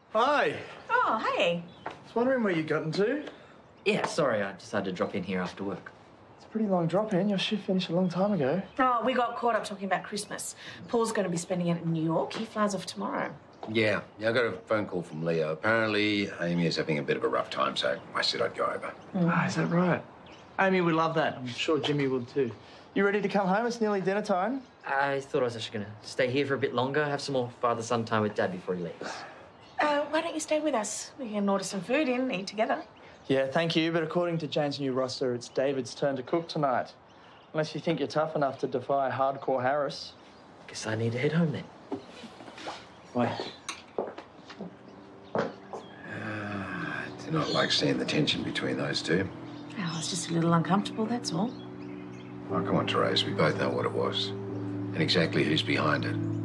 Hi. Oh, hey. I was wondering where you gotten to. Yeah, sorry, I decided to drop in here after work. It's a pretty long drop in. Your shift finished a long time ago. Oh, we got caught up talking about Christmas. Paul's going to be spending it in New York. He flies off tomorrow. Yeah, I got a phone call from Leo. Apparently, Amy is having a bit of a rough time, so I said I'd go over. Ah, is that right? Amy would love that. I'm sure Jimmy would too. You ready to come home? It's nearly dinner time. I thought I was actually going to stay here for a bit longer, have some more father-son time with Dad before he leaves. Why don't you stay with us? We can order some food in and eat together. Yeah, thank you, but according to Jane's new roster, it's David's turn to cook tonight. Unless you think you're tough enough to defy hardcore Harris. Guess I need to head home then. Wait. I do not like seeing the tension between those two. Oh, it's just a little uncomfortable, that's all. Oh, come on, Terese. We both know what it was. And exactly who's behind it.